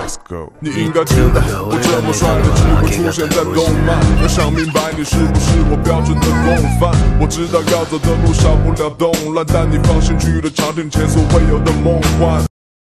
Let's go。你应该知道，我这么帅的只会出现在动漫。要想明白你是不是我标准的共犯。我知道要走的路少不了动乱，但你放心去了朝廷前所未有的梦幻。